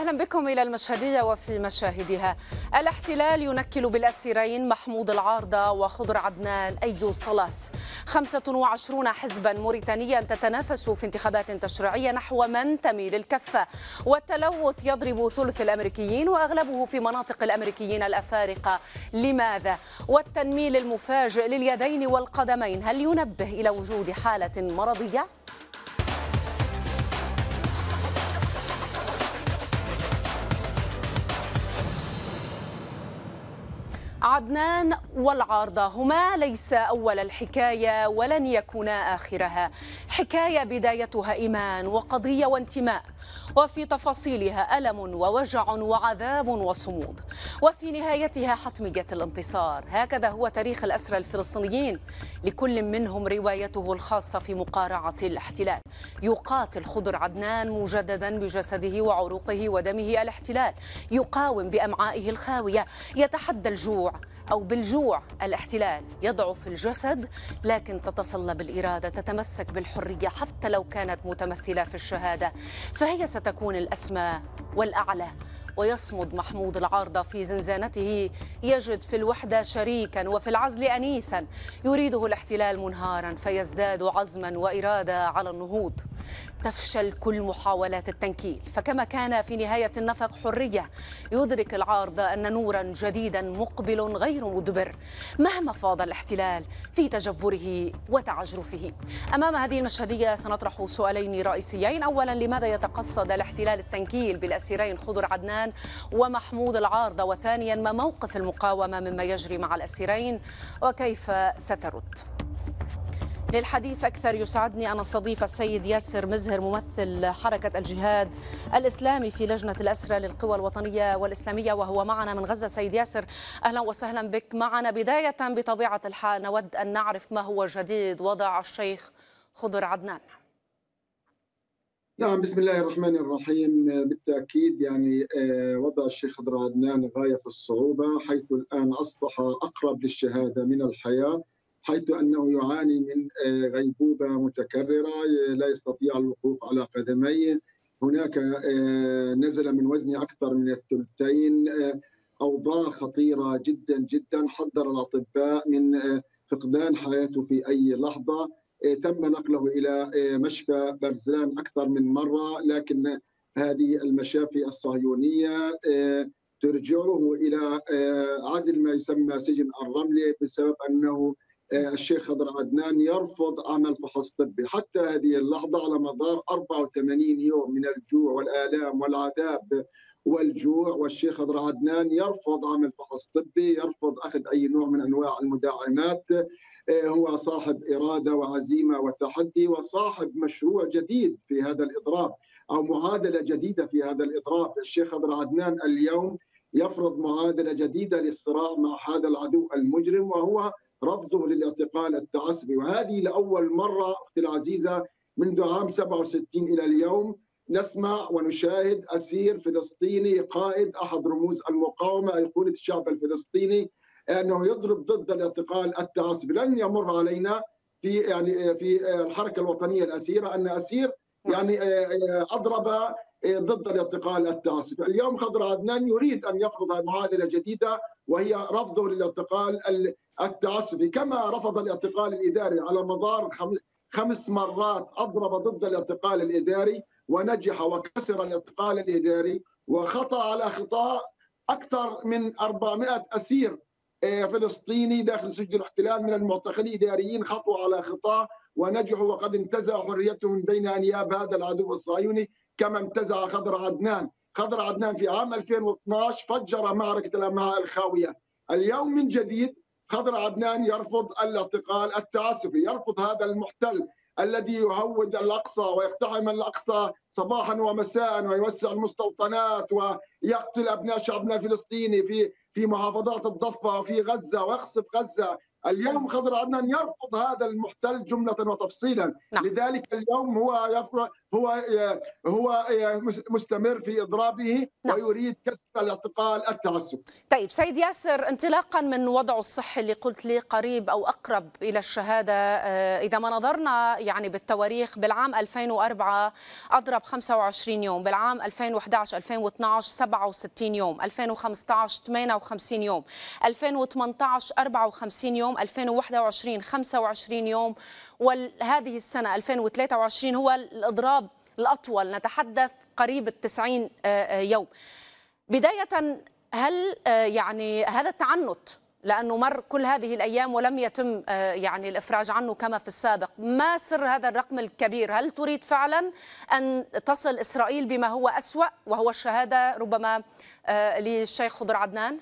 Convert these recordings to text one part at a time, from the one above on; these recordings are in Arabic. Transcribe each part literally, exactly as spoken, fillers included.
أهلا بكم إلى المشهدية وفي مشاهدها. الاحتلال ينكل بالأسيرين محمود العارضة وخضر عدنان أي صلف. خمسة وعشرون حزبا موريتانيا تتنافس في انتخابات تشريعية نحو من تميل الكفة، والتلوث يضرب ثلث الأمريكيين وأغلبه في مناطق الأمريكيين الأفارقة. لماذا؟ والتنميل المفاجئ لليدين والقدمين هل ينبه إلى وجود حالة مرضية؟ عدنان والعارضة هما ليس أول الحكاية ولن يكونا آخرها. حكاية بدايتها إيمان وقضية وانتماء، وفي تفاصيلها ألم ووجع وعذاب وصمود، وفي نهايتها حتمية الانتصار. هكذا هو تاريخ الأسرى الفلسطينيين، لكل منهم روايته الخاصة في مقارعة الاحتلال. يقاتل خضر عدنان مجددا بجسده وعروقه ودمه الاحتلال، يقاوم بأمعائه الخاوية، يتحدى الجوع أو بالجوع الاحتلال. يضعف الجسد لكن تتصلب الإرادة، تتمسك بالحرية حتى لو كانت متمثلة في الشهادة، فهي ستكون الأسمى والأعلى. ويصمد محمود العارضة في زنزانته، يجد في الوحدة شريكا وفي العزل أنيسا. يريده الاحتلال منهارا فيزداد عزما وإرادة على النهوض. تفشل كل محاولات التنكيل، فكما كان في نهاية النفق حرية، يدرك العارضة أن نورا جديدا مقبل غير مدبر مهما فاض الاحتلال في تجبره وتعجرفه. أمام هذه المشهدية سنطرح سؤالين رئيسيين. أولا، لماذا يتقصد الاحتلال التنكيل بالأسيرين خضر عدنان ومحمود العارضة؟ وثانيا، ما موقف المقاومة مما يجري مع الأسيرين وكيف سترد؟ للحديث أكثر يسعدني أن أستضيف السيد ياسر مزهر، ممثل حركة الجهاد الإسلامي في لجنة الأسرى للقوى الوطنية والإسلامية، وهو معنا من غزة. سيد ياسر، أهلا وسهلا بك معنا. بداية بطبيعة الحال نود أن نعرف ما هو جديد وضع الشيخ خضر عدنان. نعم، بسم الله الرحمن الرحيم. بالتأكيد يعني وضع الشيخ خضر عدنان غاية في الصعوبة، حيث الآن أصبح أقرب للشهادة من الحياة، حيث أنه يعاني من غيبوبة متكررة، لا يستطيع الوقوف على قدميه. هناك نزل من وزنه أكثر من الثلثين. أوضاع خطيرة جدا جدا. حذر الأطباء من فقدان حياته في أي لحظة. تم نقله إلى مشفى برزان أكثر من مرة، لكن هذه المشافي الصهيونية ترجعه إلى عزل ما يسمى سجن الرملة، بسبب أنه الشيخ خضر عدنان يرفض عمل فحص طبي. حتى هذه اللحظة على مدار أربعة وثمانين يوم من الجوع والآلام والعذاب والجوع، والشيخ خضر عدنان يرفض عمل فحص طبي، يرفض أخذ أي نوع من أنواع المداعمات. هو صاحب إرادة وعزيمة وتحدي، وصاحب مشروع جديد في هذا الإضراب أو معادلة جديدة في هذا الإضراب. الشيخ خضر عدنان اليوم يفرض معادلة جديدة للصراع مع هذا العدو المجرم، وهو رفضه للاعتقال التعسفي. وهذه لأول مرة أختي العزيزة منذ عام سبعة وستين إلى اليوم نسمع ونشاهد أسير فلسطيني قائد أحد رموز المقاومة، أيقونة الشعب الفلسطيني، أنه يضرب ضد الاعتقال التعسفي. لن يمر علينا في يعني في الحركة الوطنية الأسيرة أن أسير يعني أضرب ضد الاعتقال التعسفي. اليوم خضر عدنان يريد أن يفرض معادلة جديدة، وهي رفضه للاعتقال التعسفي، كما رفض الاعتقال الإداري على مدار خمس مرات. أضرب ضد الاعتقال الإداري ونجح وكسر الاعتقال الإداري، وخطأ على خطأ أكثر من أربعمائة أسير فلسطيني داخل سجن الاحتلال من المعتقلين الإداريين خطوا على خطأ ونجحوا، وقد انتزعوا حريتهم من بين أنياب هذا العدو الصهيوني كما انتزع خضر عدنان. خضر عدنان في عام ألفين واثنعش فجر معركة الأمعاء الخاوية. اليوم من جديد خضر عدنان يرفض الاعتقال التعسفي، يرفض هذا المحتل الذي يهود الأقصى ويقتحم الأقصى صباحا ومساء ويوسع المستوطنات ويقتل أبناء شعبنا الفلسطيني في في محافظات الضفة وفي غزة ويقصف غزة اليوم خضر عدنان يرفض هذا المحتل جملة وتفصيلا. نعم. لذلك اليوم هو يفرض هو هو مستمر في إضرابه. نعم. ويريد كسر الاعتقال التعسف. طيب سيد ياسر، انطلاقا من وضعه الصحي اللي قلت لي قريب أو أقرب إلى الشهادة، إذا ما نظرنا يعني بالتواريخ، بالعام ألفين وأربعة أضرب خمسة وعشرين يوم، بالعام ألفين وأحد عشر ألفين واثني عشر سبعة وستين يوم، ألفين وخمسة عشر ثمانية وخمسين يوم، ألفين وثمانية عشر أربعة وخمسين يوم، ألفين وواحد وعشرين خمسة وعشرين يوم، وهذه السنة ألفين وثلاثة وعشرين هو الإضراب الأطول، نتحدث قريب التسعين يوم. بداية، هل يعني هذا التعنت لأنه مر كل هذه الأيام ولم يتم يعني الإفراج عنه كما في السابق، ما سر هذا الرقم الكبير؟ هل تريد فعلا أن تصل إسرائيل بما هو أسوأ وهو الشهادة ربما للشيخ خضر عدنان؟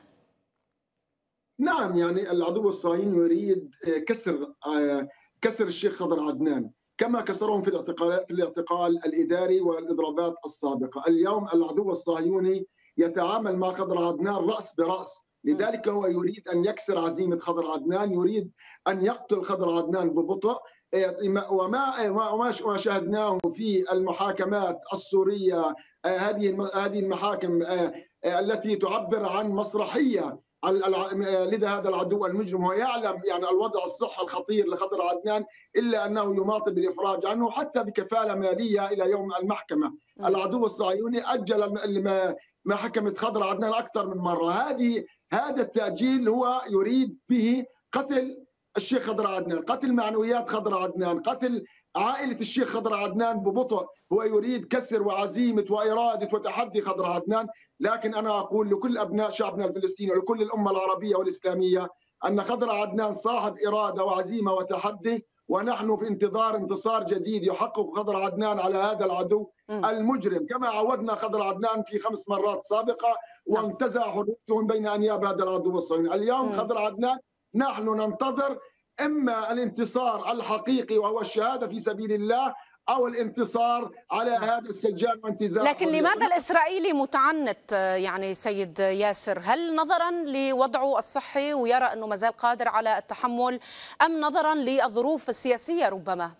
نعم، يعني العدو الصهيوني يريد كسر كسر الشيخ خضر عدنان كما كسرهم في الاعتقال في الاعتقال الإداري والإضرابات السابقة. اليوم العدو الصهيوني يتعامل مع خضر عدنان رأس برأس، لذلك هو يريد أن يكسر عزيمة خضر عدنان، يريد أن يقتل خضر عدنان ببطء. وما وما شاهدناه في المحاكمات السورية، هذه هذه المحاكم التي تعبر عن مسرحية، لدى هذا العدو المجرم هو يعلم يعني الوضع الصحي الخطير لخضر عدنان، إلا أنه يماطل بالإفراج عنه حتى بكفالة مالية إلى يوم المحكمة. العدو الصهيوني أجل محكمة خضر عدنان أكثر من مرة. هذه هذا التأجيل هو يريد به قتل الشيخ خضر عدنان، قتل معنويات خضر عدنان، قتل عائلة الشيخ خضر عدنان ببطء. هو يريد كسر وعزيمة وإرادة وتحدي خضر عدنان. لكن أنا أقول لكل أبناء شعبنا الفلسطيني ولكل الأمة العربية والإسلامية أن خضر عدنان صاحب إرادة وعزيمة وتحدي، ونحن في انتظار انتصار جديد يحقق خضر عدنان على هذا العدو المجرم، كما عودنا خضر عدنان في خمس مرات سابقة وانتزع حريته من بين أنياب هذا العدو الصهيوني. اليوم خضر عدنان نحن ننتظر إما الانتصار الحقيقي وهو الشهادة في سبيل الله، أو الانتصار على هذا السجان وانتزاع. لكن لماذا الإسرائيلي متعنت يعني سيد ياسر؟ هل نظرا لوضعه الصحي ويرى أنه ما زال قادر على التحمل، أم نظرا للظروف السياسية ربما؟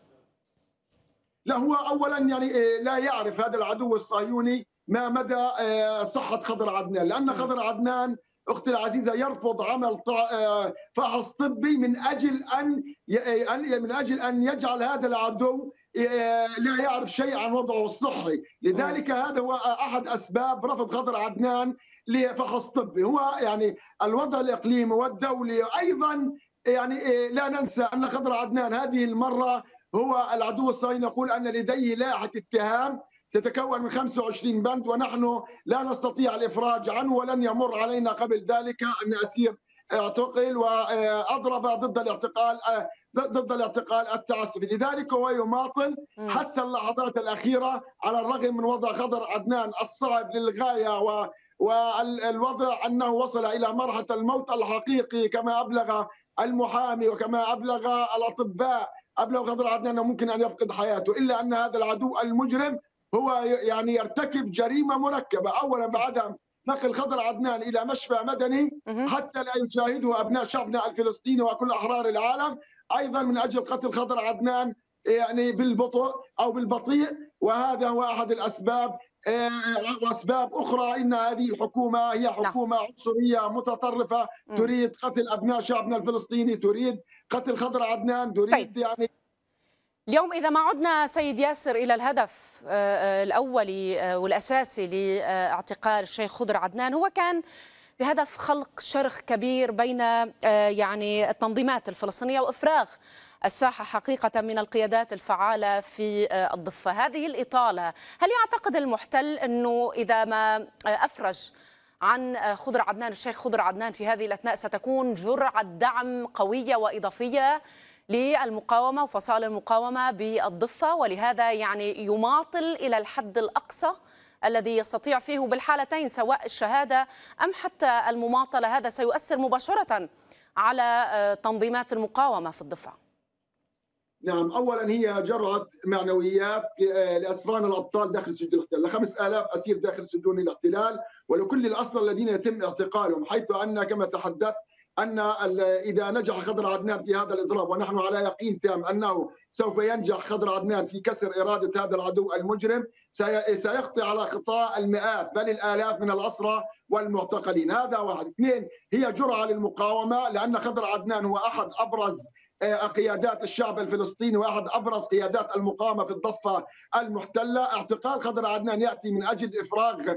لا، هو أولا يعني لا يعرف هذا العدو الصهيوني ما مدى صحة خضر عدنان، لأن خضر عدنان أختي العزيزة يرفض عمل فحص طبي من أجل أن من أجل أن يجعل هذا العدو لا يعرف شيء عن وضعه الصحي. لذلك هذا هو أحد أسباب رفض خضر عدنان لفحص طبي. هو يعني الوضع الإقليمي والدولي أيضا، يعني لا ننسى أن خضر عدنان هذه المرة هو العدو الصهيوني يقول أن لديه لائحة اتهام تتكون من خمسة وعشرين بند، ونحن لا نستطيع الإفراج عنه، ولن يمر علينا قبل ذلك أن أسير اعتقل وأضرب ضد الاعتقال ضد الاعتقال التعسفي. لذلك هو يماطل حتى اللحظات الأخيرة، على الرغم من وضع خضر عدنان الصعب للغاية و والوضع أنه وصل إلى مرحلة الموت الحقيقي كما أبلغ المحامي وكما أبلغ الأطباء. أبلغ خضر عدنان أنه ممكن أن يفقد حياته، إلا أن هذا العدو المجرم هو يعني يرتكب جريمة مركبة، أولا بعدم نقل خضر عدنان إلى مشفى مدني حتى لا يشاهده أبناء شعبنا الفلسطيني وكل أحرار العالم، أيضا من أجل قتل خضر عدنان يعني بالبطء أو بالبطيء. وهذا هو أحد الأسباب. وأسباب أخرى، إن هذه الحكومة هي حكومة عنصرية متطرفة تريد قتل أبناء شعبنا الفلسطيني، تريد قتل خضر عدنان، تريد طيب. يعني اليوم إذا ما عدنا سيد ياسر إلى الهدف الأولي والأساسي لاعتقال الشيخ خضر عدنان، هو كان بهدف خلق شرخ كبير بين يعني التنظيمات الفلسطينية وإفراغ الساحة حقيقة من القيادات الفعالة في الضفة. هذه الإطالة، هل يعتقد المحتل أنه إذا ما أفرج عن خضر عدنان الشيخ خضر عدنان في هذه الأثناء ستكون جرعة دعم قوية وإضافية للمقاومة وفصائل المقاومة بالضفة، ولهذا يعني يماطل إلى الحد الأقصى الذي يستطيع فيه بالحالتين، سواء الشهادة أم حتى المماطلة؟ هذا سيؤثر مباشرة على تنظيمات المقاومة في الضفة. نعم، أولا هي جرعة معنويات لأسران الأبطال داخل سجون الاحتلال، لخمس آلاف أسير داخل سجون الاحتلال ولكل الأسرى الذين يتم اعتقالهم، حيث أن كما تحدثت أن إذا نجح خضر عدنان في هذا الإضراب، ونحن على يقين تام أنه سوف ينجح خضر عدنان في كسر إرادة هذا العدو المجرم، سيخطي على خطى المئات بل الآلاف من الأسرى والمعتقلين. هذا واحد. اثنين، هي جرعة للمقاومة، لأن خضر عدنان هو أحد أبرز قيادات الشعب الفلسطيني واحد ابرز قيادات المقاومه في الضفه المحتله. اعتقال خضر عدنان ياتي من اجل افراغ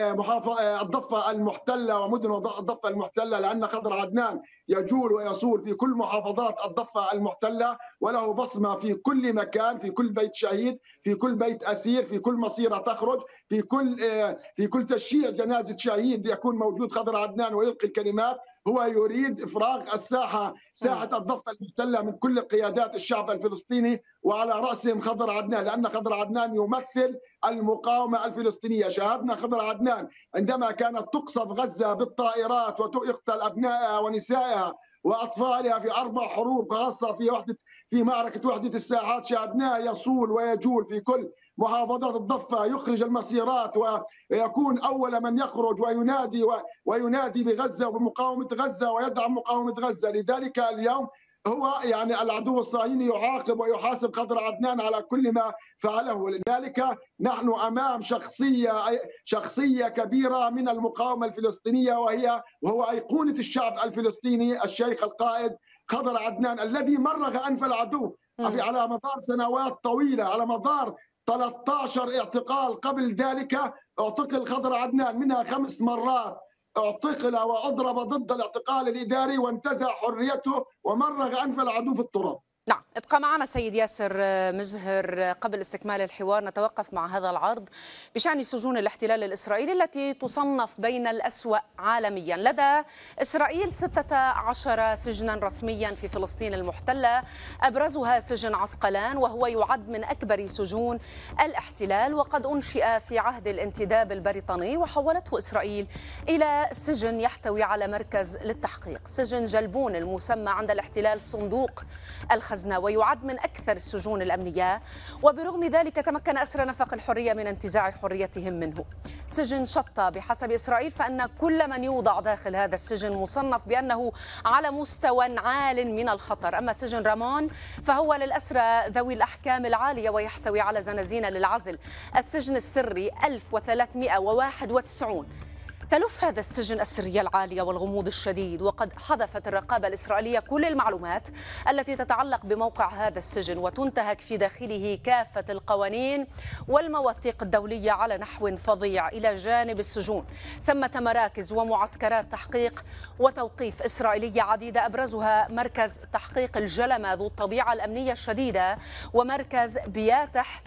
الضفه المحتله ومدن الضفه المحتله، لان خضر عدنان يجول ويصول في كل محافظات الضفه المحتله، وله بصمه في كل مكان، في كل بيت شهيد، في كل بيت اسير، في كل مصيره تخرج، في كل في كل تشييع جنازه شهيد يكون موجود خضر عدنان ويلقي الكلمات. هو يريد افراغ الساحه، ساحه الضفه المحتله، من كل قيادات الشعب الفلسطيني، وعلى راسهم خضر عدنان، لان خضر عدنان يمثل المقاومه الفلسطينيه. شاهدنا خضر عدنان عندما كانت تقصف غزه بالطائرات ويقتل ابنائها ونسائها واطفالها في اربع حروب، خاصه في وحده في معركه وحده الساحات، شاهدناه يصول ويجول في كل محافظات الضفه، يخرج المسيرات ويكون اول من يخرج وينادي وينادي بغزه وبمقاومه غزه ويدعم مقاومه غزه. لذلك اليوم هو يعني العدو الصهيوني يعاقب ويحاسب خضر عدنان على كل ما فعله. ولذلك نحن امام شخصيه شخصيه كبيره من المقاومه الفلسطينيه، وهي وهو ايقونه الشعب الفلسطيني الشيخ القائد خضر عدنان، الذي مرغ انف العدو على مدار سنوات طويله، على مدار ثلاثة عشر اعتقال قبل ذلك. اعتقل خضر عدنان منها خمس مرات، اعتقل واضرب ضد الاعتقال الاداري وانتزع حريته ومرغ انف العدو في التراب. نعم، ابقى معنا سيد ياسر مزهر. قبل استكمال الحوار نتوقف مع هذا العرض بشأن سجون الاحتلال الإسرائيلي التي تصنف بين الأسوأ عالميا. لدى إسرائيل ستة عشر سجنا رسميا في فلسطين المحتلة، أبرزها سجن عسقلان، وهو يعد من أكبر سجون الاحتلال، وقد أنشئ في عهد الانتداب البريطاني، وحولته إسرائيل إلى سجن يحتوي على مركز للتحقيق. سجن جلبون المسمى عند الاحتلال صندوق الخزنة، ويعد من أكثر السجون الأمنية، وبرغم ذلك تمكن أسرى نفق الحرية من انتزاع حريتهم منه. سجن شطة بحسب إسرائيل فإن كل من يوضع داخل هذا السجن مصنف بأنه على مستوى عال من الخطر. أما سجن رامون فهو للأسرى ذوي الأحكام العالية ويحتوي على زنازين للعزل. السجن السري ألف وثلاثمئة وواحد وتسعين. تلف هذا السجن السرية العالية والغموض الشديد، وقد حذفت الرقابة الإسرائيلية كل المعلومات التي تتعلق بموقع هذا السجن، وتنتهك في داخله كافة القوانين والمواثيق الدولية على نحو فظيع. إلى جانب السجون ثمة مراكز ومعسكرات تحقيق وتوقيف إسرائيلية عديدة، أبرزها مركز تحقيق الجلمة ذو الطبيعة الأمنية الشديدة، ومركز بياتح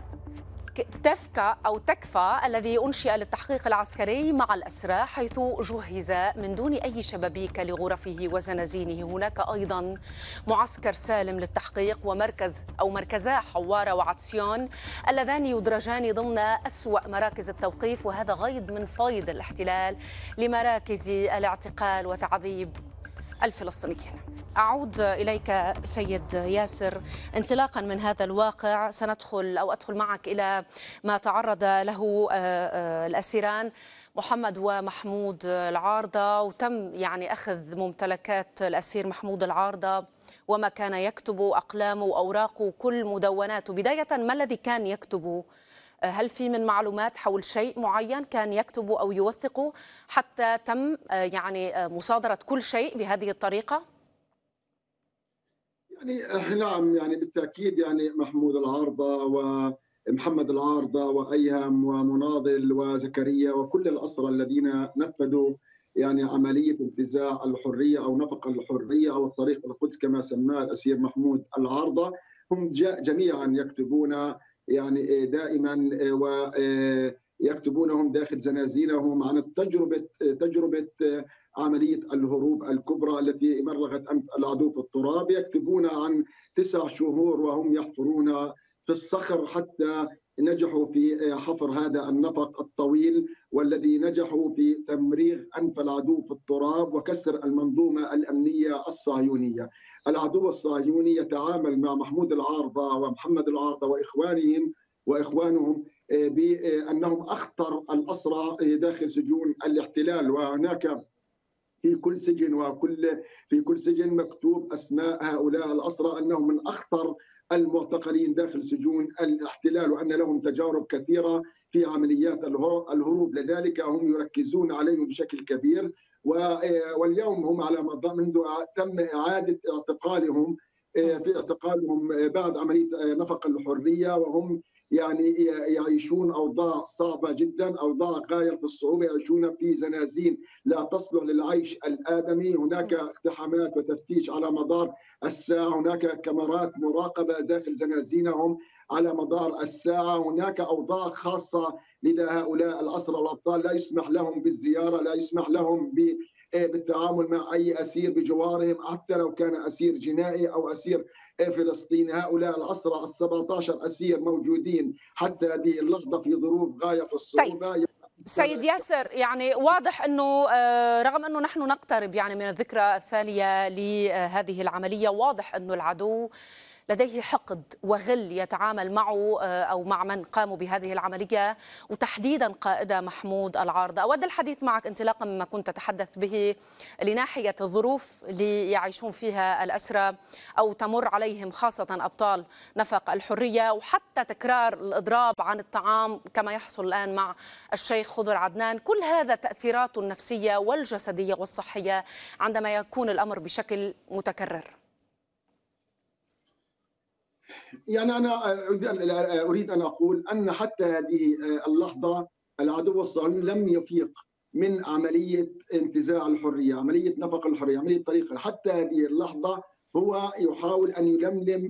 تفكا أو تكفى الذي أنشئ للتحقيق العسكري مع الأسرى، حيث جهز من دون أي شبابيك لغرفه وزنازينه. هناك أيضا معسكر سالم للتحقيق، ومركز أو مركزا حوارة وعطسيون اللذان يدرجان ضمن أسوأ مراكز التوقيف، وهذا غيض من فيض الاحتلال لمراكز الاعتقال وتعذيب الفلسطينيين. أعود إليك سيد ياسر. انطلاقا من هذا الواقع سندخل أو أدخل معك إلى ما تعرض له الأسيران محمد ومحمود العارضة، وتم يعني أخذ ممتلكات الأسير محمود العارضة وما كان يكتبه، أقلامه وأوراقه، كل مدوناته. بداية ما الذي كان يكتبه؟ هل في من معلومات حول شيء معين كان يكتبه أو يوثقه حتى تم يعني مصادرة كل شيء بهذه الطريقة؟ يعني نعم، يعني بالتأكيد يعني محمود العارضة ومحمد العارضة وأيهم ومناضل وزكريا وكل الأسرى الذين نفذوا يعني عملية انتزاع الحرية أو نفق الحرية أو الطريق القدس كما سماه الأسير محمود العارضة، هم جميعا يكتبون يعني دائما ويكتبونهم داخل زنازينهم عن التجربة تجربة عملية الهروب الكبرى التي مرغت أنف العدو في التراب. يكتبون عن تسع شهور وهم يحفرون في الصخر حتى نجحوا في حفر هذا النفق الطويل، والذي نجحوا في تمريغ أنف العدو في التراب وكسر المنظومة الأمنية الصهيونية. العدو الصهيوني يتعامل مع محمود العارضة ومحمد العارضة وإخوانهم وإخوانهم بأنهم أخطر الأسرى داخل سجون الاحتلال. وهناك في كل سجن وكل في كل سجن مكتوب اسماء هؤلاء الاسرى انهم من اخطر المعتقلين داخل سجون الاحتلال، وان لهم تجارب كثيره في عمليات الهروب، لذلك هم يركزون عليهم بشكل كبير. واليوم هم على مدار منذ تم اعاده اعتقالهم في اعتقالهم بعد عمليه نفق الحريه، وهم يعني يعيشون اوضاع صعبه جدا، اوضاع غايه في الصعوبه، يعيشون في زنازين لا تصلح للعيش الادمي، هناك اقتحامات وتفتيش على مدار الساعه، هناك كاميرات مراقبه داخل زنازينهم على مدار الساعه، هناك اوضاع خاصه لدى هؤلاء الاسرى الابطال، لا يسمح لهم بالزياره، لا يسمح لهم ب بالتعامل مع أي أسير بجوارهم، حتى لو كان أسير جنائي أو أسير فلسطيني. هؤلاء الأسرى السبعة عشر أسير موجودين حتى هذه اللحظة في ظروف غاية في الصعوبة. طيب. سيد ياسر، يعني واضح أنه رغم أنه نحن نقترب يعني من الذكرى الثانية لهذه العملية، واضح أنه العدو لديه حقد وغل يتعامل معه أو مع من قاموا بهذه العملية، وتحديدا قائدة محمود العارضة. أود الحديث معك انطلاقا مما كنت تتحدث به لناحية الظروف اللي يعيشون فيها الأسرى أو تمر عليهم، خاصة أبطال نفق الحرية، وحتى تكرار الإضراب عن الطعام كما يحصل الآن مع الشيخ خضر عدنان. كل هذا تأثيراته النفسية والجسدية والصحية عندما يكون الأمر بشكل متكرر. يعني أنا أريد أن أقول أن حتى هذه اللحظة العدو الصهيوني لم يفيق من عملية انتزاع الحرية، عملية نفق الحرية، عملية طريق. حتى هذه اللحظة هو يحاول أن يلملم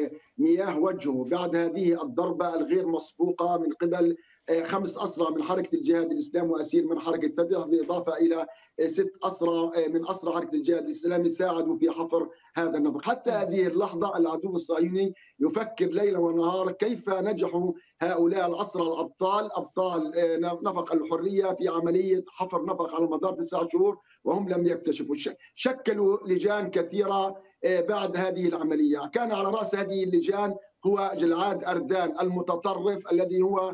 مياه وجهه بعد هذه الضربة الغير مسبوقة من قبل خمس أسرى من حركة الجهاد الإسلامي وأسير من حركة فتح، بالإضافة إلى ست أسرى من أسرى حركة الجهاد الإسلامي ساعدوا في حفر هذا النفق. حتى هذه اللحظة العدو الصهيوني يفكر ليلا ونهارا كيف نجحوا هؤلاء الأسرى الأبطال أبطال نفق الحرية في عملية حفر نفق على مدار تسعة شهور وهم لم يكتشفوا. شكلوا لجان كثيرة بعد هذه العملية، كان على رأس هذه اللجان هو جلعاد أردان المتطرف الذي هو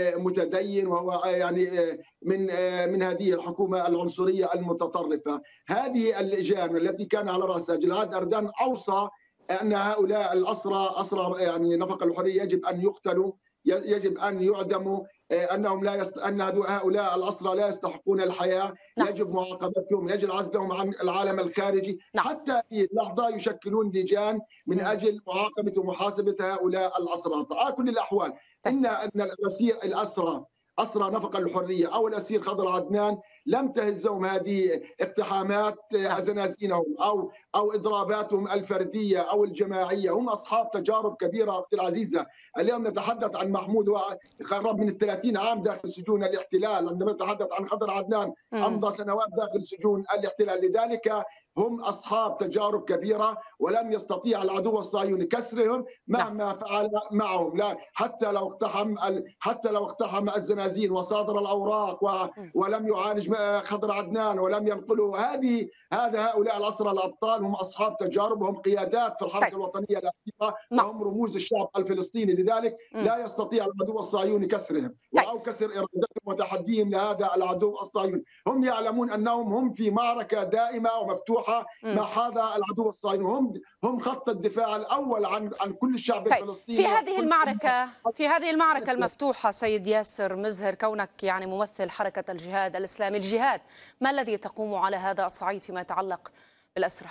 متدين، وهو يعني من من هذه الحكومة العنصرية المتطرفة. هذه اللجان التي كان على رأسها جلعاد أردان أوصى أن هؤلاء الأسرى أسرى يعني نفق الحرية يجب أن يقتلوا، يجب أن يعدموا، أنهم لا يست... أن هؤلاء الأسرى لا يستحقون الحياة، نعم. يجب معاقبتهم، يجب عزلهم عن العالم الخارجي، نعم. حتى في اللحظة يشكلون لجان من أجل معاقبة ومحاسبة هؤلاء الأسرى. على كل الأحوال إن أن الأسير الأسرى أسرى نفق الحرية أو الأسير خضر عدنان لم تهزهم هذه اقتحامات زنازينهم أو أو إضراباتهم الفردية أو الجماعية. هم أصحاب تجارب كبيرة أختي العزيزة. اليوم نتحدث عن محمود وقرب من الثلاثين عام داخل سجون الاحتلال، عندما نتحدث عن خضر عدنان أمضى سنوات داخل سجون الاحتلال. لذلك هم أصحاب تجارب كبيرة ولم يستطيع العدو الصهيوني كسرهم مهما فعل معهم، لا حتى لو اقتحم حتى لو اقتحم الزنازين وصادر الأوراق ولم يعالج خضر عدنان ولم ينقله. هذه هذا هؤلاء الأسرى الأبطال هم أصحاب تجارب، هم قيادات في الحركة الوطنية الأسيرة وهم رموز الشعب الفلسطيني. لذلك لا يستطيع العدو الصهيوني كسرهم أو كسر إرادتهم وتحديهم لهذا العدو الصهيوني. هم يعلمون أنهم هم في معركة دائمة ومفتوحة مع هذا العدو الصهيوني، هم هم خط الدفاع الأول عن عن كل الشعب الفلسطيني. في هذه المعركة في هذه المعركة المفتوحة سيد ياسر مزهر، كونك يعني ممثل حركة الجهاد الإسلامي، الجهاد ما الذي تقوم على هذا الصعيد فيما يتعلق بالأسرى؟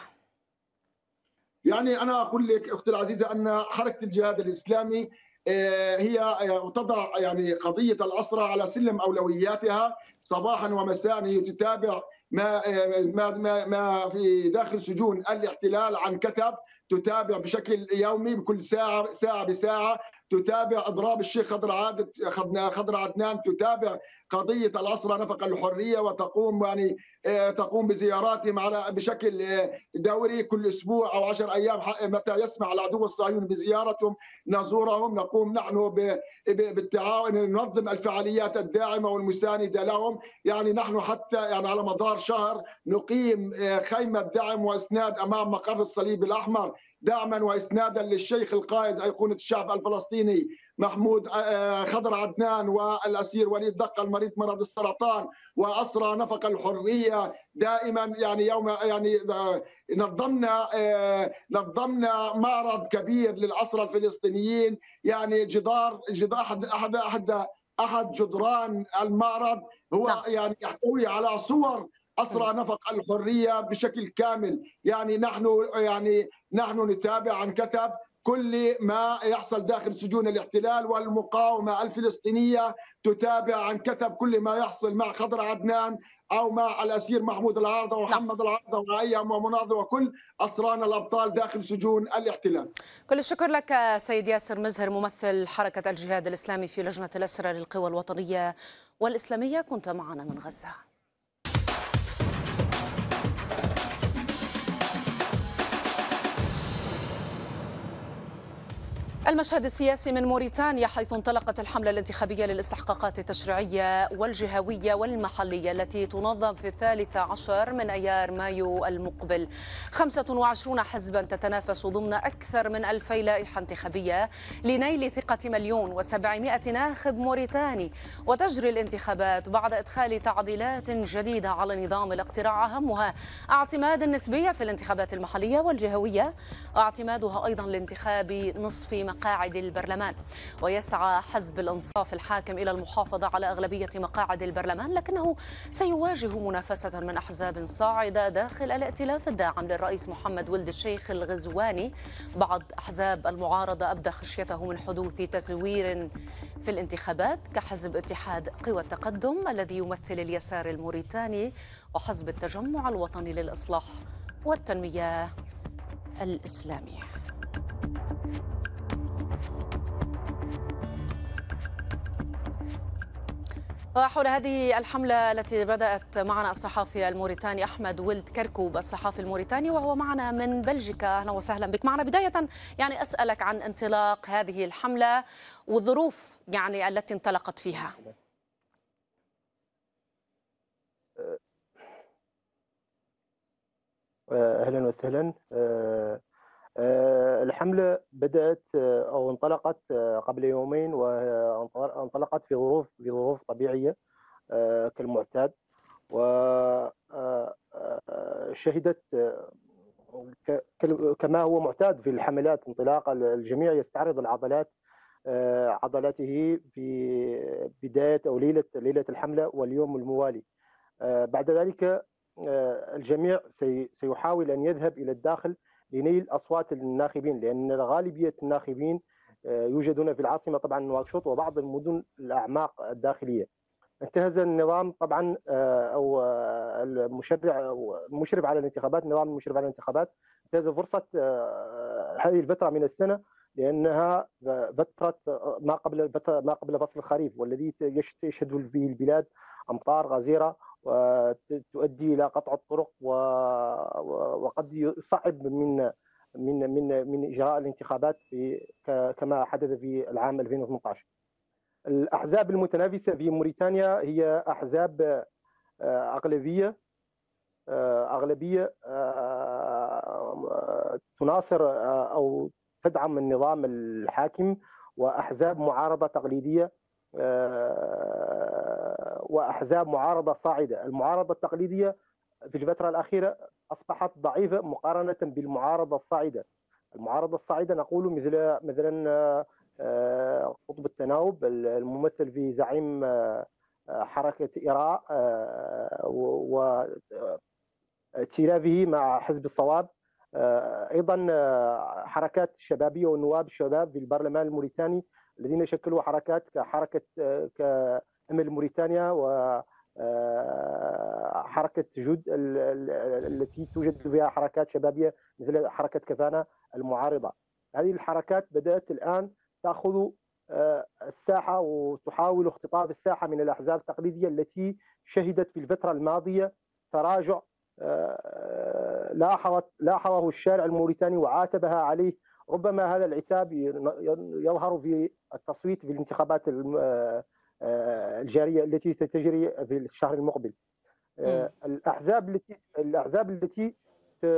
يعني أنا أقول لك أختي العزيزة أن حركة الجهاد الإسلامي هي تضع يعني قضية الأسرى على سلم أولوياتها صباحا ومساء. هي تتابع ما ما ما في داخل سجون الاحتلال عن كثب، تتابع بشكل يومي بكل ساعه ساعه بساعه، تتابع اضراب الشيخ خضر عاد خضر عدنان، تتابع قضيه الاسرى نفق الحريه، وتقوم يعني تقوم بزياراتهم على بشكل دوري كل اسبوع او عشر ايام متى يسمع العدو الصهيوني بزيارتهم نزورهم. نقوم نحن بالتعاون ننظم الفعاليات الداعمه والمسانده لهم. يعني نحن حتى يعني على مدار شهر نقيم خيمه دعم واسناد امام مقر الصليب الاحمر، دعما واسنادا للشيخ القائد ايقونه الشعب الفلسطيني محمود خضر عدنان والأسير وليد دقة المريض مرض السرطان وأسرى نفق الحرية دائما. يعني يوم يعني نظمنا نظمنا معرض كبير للأسرى الفلسطينيين. يعني جدار جدار أحد أحد أحد أحد جدران المعرض هو نعم. يعني يحتوي على صور أسرى نفق الحرية بشكل كامل. يعني نحن يعني نحن نتابع عن كثب كل ما يحصل داخل سجون الاحتلال، والمقاومة الفلسطينية تتابع عن كثب كل ما يحصل مع خضر عدنان أو مع الأسير محمود العارضة ومحمد العارضة وأيام ومناضل وكل أسرانا الأبطال داخل سجون الاحتلال. كل الشكر لك سيد ياسر مزهر، ممثل حركة الجهاد الإسلامي في لجنة الأسرى للقوى الوطنية والإسلامية، كنت معنا من غزة. المشهد السياسي من موريتانيا، حيث انطلقت الحملة الانتخابية للاستحقاقات التشريعية والجهوية والمحلية التي تنظم في الثالث عشر من أيار مايو المقبل. خمسة وعشرون حزبا تتنافس ضمن أكثر من ألفي لائحة انتخابية لنيل ثقة مليون وسبعمائة ناخب موريتاني. وتجري الانتخابات بعد إدخال تعديلات جديدة على نظام الاقتراع، أهمها اعتماد النسبية في الانتخابات المحلية والجهوية، واعتمادها أيضا لانتخاب نصف مقاعد البرلمان. ويسعى حزب الإنصاف الحاكم إلى المحافظة على أغلبية مقاعد البرلمان، لكنه سيواجه منافسة من أحزاب صاعدة داخل الائتلاف الداعم للرئيس محمد ولد الشيخ الغزواني. بعض أحزاب المعارضة أبدى خشيته من حدوث تزوير في الانتخابات، كحزب اتحاد قوى التقدم الذي يمثل اليسار الموريتاني، وحزب التجمع الوطني للإصلاح والتنمية الإسلامي. وحول هذه الحملة التي بدأت معنا الصحافي الموريتاني أحمد ولد كركوب، الصحافي الموريتاني، وهو معنا من بلجيكا. أهلا وسهلا بك معنا. بداية يعني أسألك عن انطلاق هذه الحملة والظروف يعني التي انطلقت فيها. أهلا وسهلا. الحملة بدأت أو انطلقت قبل يومين، وانطلقت في ظروف في ظروف طبيعية كالمعتاد، وشهدت كما هو معتاد في الحملات انطلاق الجميع يستعرض العضلات عضلاته في بداية أو ليلة ليلة الحملة واليوم الموالي. بعد ذلك الجميع سيحاول أن يذهب إلى الداخل لنيل أصوات الناخبين، لأن غالبية الناخبين يوجدون في العاصمة طبعا نواكشوط وبعض المدن الأعماق الداخلية. انتهز النظام طبعا أو المشرع المشرف على الانتخابات، نظام المشرف على الانتخابات انتهز فرصة هذه الفترة من السنة، لأنها فترة ما قبل ما قبل فصل الخريف، والذي يشهد فيه البلاد أمطار غزيرة وتؤدي الى قطع الطرق وقد يصعب من من من من اجراء الانتخابات في كما حدث في العام ألفين وثمانية عشر. الاحزاب المتنافسه في موريتانيا هي احزاب اغلبيه اغلبيه تناصر او تدعم النظام الحاكم، واحزاب معارضه تقليديه وأحزاب معارضة صاعدة. المعارضة التقليدية في الفترة الأخيرة أصبحت ضعيفة مقارنة بالمعارضة الصاعدة. المعارضة الصاعدة نقول مثل مثلا قطب التناوب الممثل في زعيم حركة إراء وائتلافه مع حزب الصواب، أيضا حركات الشبابية والنواب الشباب في البرلمان الموريتاني الذين شكلوا حركات كحركة كأمل موريتانيا وحركة جود التي توجد فيها حركات شبابية مثل حركة كفانا المعارضة. هذه الحركات بدأت الآن تأخذ الساحة وتحاول اختطاف الساحة من الأحزاب التقليدية التي شهدت في الفترة الماضية تراجع لاحظت لاحظه الشارع الموريتاني وعاتبها عليه. ربما هذا العتاب يظهر في التصويت في الانتخابات الجارية التي ستجري في الشهر المقبل. الأحزاب التي الأحزاب التي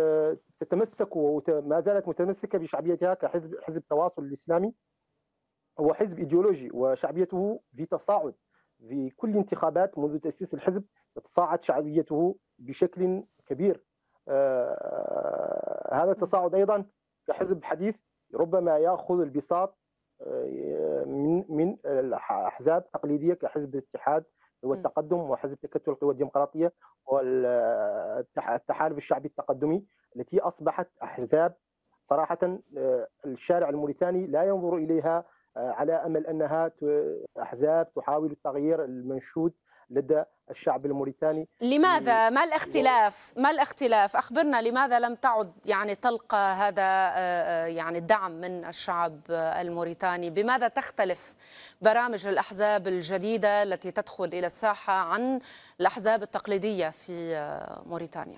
تتمسك وما زالت متمسكة بشعبيتها كحزب حزب التواصل الإسلامي هو حزب ايديولوجي وشعبيته في تصاعد في كل انتخابات منذ تأسيس الحزب. تتصاعد شعبيته بشكل كبير. آه هذا التصاعد أيضا كحزب حديث ربما يأخذ البساط آه من من الأحزاب التقليدية كحزب الاتحاد والتقدم وحزب تكتل القوى الديمقراطية والتحالف الشعبي التقدمي، التي أصبحت أحزاب صراحة الشارع الموريتاني لا ينظر إليها على أمل أنها أحزاب تحاول التغيير المنشود لدى الشعب الموريتاني. لماذا؟ ما الاختلاف؟ ما الاختلاف؟ أخبرنا لماذا لم تعد يعني تلقى هذا يعني الدعم من الشعب الموريتاني؟ بماذا تختلف برامج الأحزاب الجديدة التي تدخل إلى الساحة عن الأحزاب التقليدية في موريتانيا؟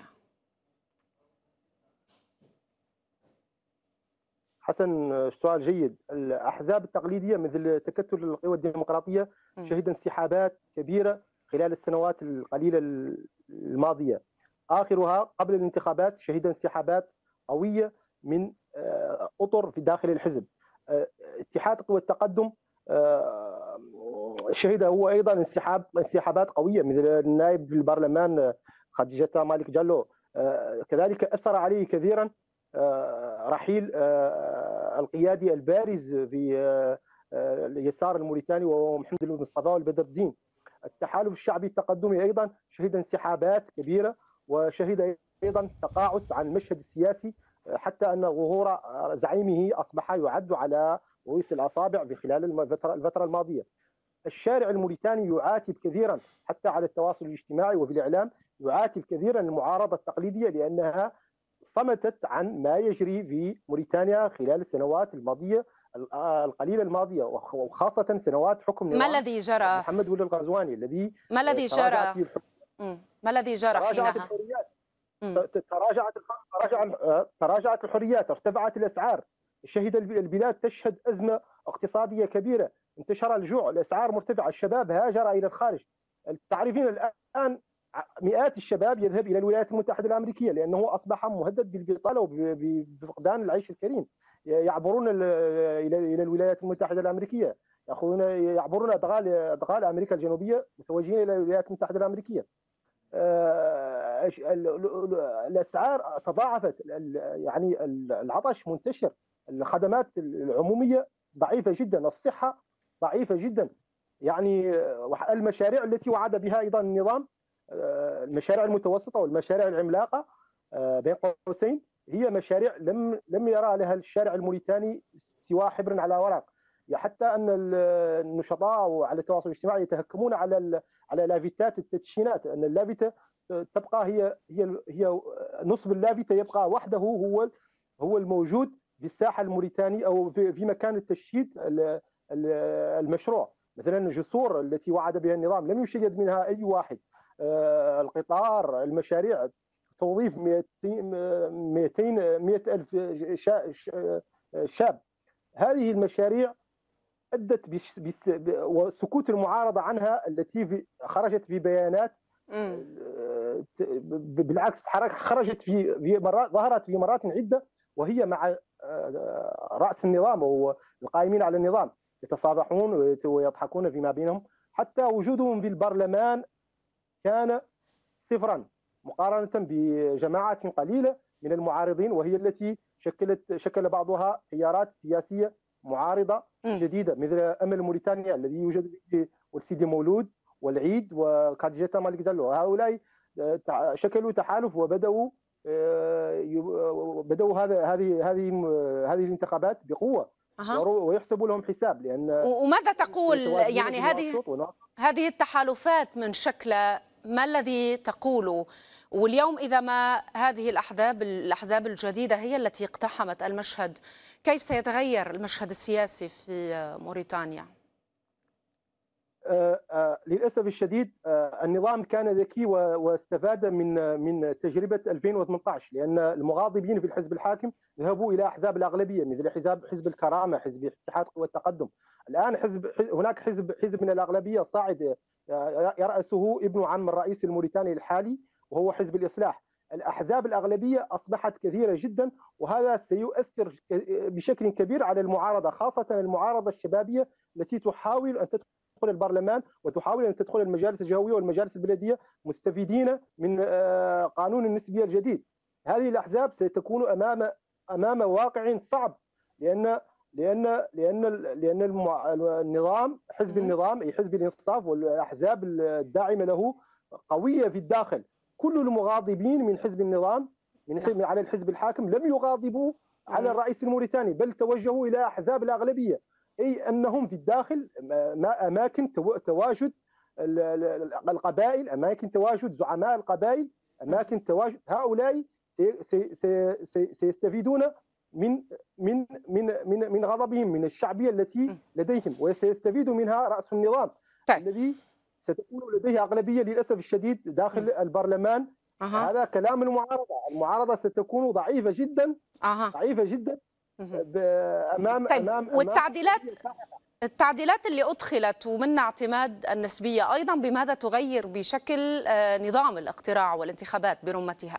حسن، سؤال جيد. الأحزاب التقليدية مثل تكتل القوى الديمقراطية شهد انسحابات كبيرة خلال السنوات القليلة الماضية. آخرها قبل الانتخابات شهد انسحابات قوية من أطر في داخل الحزب. اتحاد قوى التقدم شهد هو أيضا انسحاب انسحابات قوية مثل النائب في البرلمان خديجة مالك جالو. كذلك أثر عليه كثيرا رحيل القيادي البارز في اليسار الموريتاني وهو محمد المصطفى والبدر الدين. التحالف الشعبي التقدمي أيضا شهد انسحابات كبيرة وشهد أيضا تقاعس عن المشهد السياسي، حتى أن ظهور زعيمه أصبح يعد على رؤوس الأصابع في خلال الفترة الماضية. الشارع الموريتاني يعاتب كثيرا حتى على التواصل الاجتماعي وفي الإعلام، يعاتب كثيرا المعارضة التقليدية لأنها صمتت عن ما يجري في موريتانيا خلال السنوات الماضية القليلة الماضية، وخاصة سنوات حكم ما الذي جرى محمد ولي الغزواني الذي ما الذي جرى ما الذي جرى تراجعت حينها؟ الحريات تراجعت تراجعت تراجعت الحريات، ارتفعت الأسعار، شهد البلاد تشهد أزمة اقتصادية كبيرة، انتشر الجوع، الأسعار مرتفعة، الشباب هاجر إلى الخارج. تعرفين الآن مئات الشباب يذهب إلى الولايات المتحدة الأمريكية لأنه أصبح مهدد بالبطالة وبفقدان العيش الكريم. يعبرون إلى إلى الولايات المتحدة الأمريكية، يأخذون يعبرون أدغال أدغال أمريكا الجنوبية متوجهين إلى الولايات المتحدة الأمريكية. الأسعار تضاعفت، يعني العطش منتشر، الخدمات العمومية ضعيفة جدا، الصحة ضعيفة جدا. يعني المشاريع التي وعد بها أيضا النظام، المشاريع المتوسطة والمشاريع العملاقة بين قوسين، هي مشاريع لم لم يرى لها الشارع الموريتاني سوى حبر على ورق. حتى ان النشطاء على التواصل الاجتماعي يتهكمون على على لافتات التدشينات، ان اللافته تبقى هي هي هي نصب اللافته يبقى وحده هو هو الموجود في الساحه الموريتاني او في, في مكان التشييد المشروع. مثلا الجسور التي وعد بها النظام لم يشيد منها اي واحد. القطار، المشاريع، توظيف مئتين ألف شاب. هذه المشاريع أدت وسكوت المعارضة عنها التي خرجت في بيانات، بالعكس خرجت في في مرات ظهرت في مرات عدة وهي مع رأس النظام والقائمين على النظام يتصافحون ويضحكون فيما بينهم. حتى وجودهم في البرلمان كان صفرا مقارنة بجماعات قليلة من المعارضين، وهي التي شكلت شكل بعضها تيارات سياسية معارضة جديدة مثل أمل موريتانيا الذي يوجد به والسيدي مولود والعيد وخديجة مالك جالو. هؤلاء شكلوا تحالف وبدأوا بدأوا هذا هذه هذه هذه الانتخابات بقوة أه. ويحسب لهم حساب. لأن وماذا تقول يعني هذه هذه التحالفات من شكل ما الذي تقوله؟ واليوم إذا ما هذه الأحزاب الأحزاب الجديدة هي التي اقتحمت المشهد، كيف سيتغير المشهد السياسي في موريتانيا؟ آه آه للأسف الشديد آه النظام كان ذكي واستفاد من من تجربة ألفين وثمانية عشر، لأن المغاضبين في الحزب الحاكم ذهبوا إلى أحزاب الأغلبية مثل حزب حزب الكرامة، حزب اتحاد قوى التقدم. الآن حزب هناك حزب حزب من الأغلبية صاعد يرأسه ابن عم الرئيس الموريتاني الحالي وهو حزب الإصلاح. الأحزاب الأغلبية أصبحت كثيرة جدا، وهذا سيؤثر بشكل كبير على المعارضة، خاصة المعارضة الشبابية التي تحاول أن تدخل البرلمان وتحاول أن تدخل المجالس الجهوية والمجالس البلدية مستفيدين من قانون النسبية الجديد. هذه الأحزاب ستكون أمام أمام واقع صعب، لأن لأن لأن لأن النظام حزب النظام أي حزب الإنصاف والأحزاب الداعمة له قوية في الداخل. كل المغاضبين من حزب النظام من حزب على الحزب الحاكم لم يغاضبوا على الرئيس الموريتاني، بل توجهوا إلى أحزاب الأغلبية، أي أنهم في الداخل أماكن تواجد القبائل، أماكن تواجد زعماء القبائل، أماكن تواجد هؤلاء سيستفيدون من من من من من غضبهم من الشعبية التي لديهم، وسيستفيد منها رأس النظام طيب. الذي ستكون لديه أغلبية للأسف الشديد داخل م. البرلمان. أه. هذا كلام المعارضة، المعارضة ستكون ضعيفة جدا أه. ضعيفة جدا أمام طيب. أمام والتعديلات التعديلات اللي أدخلت ومنها اعتماد النسبية أيضا بماذا تغير بشكل نظام الاقتراع والانتخابات برمتها؟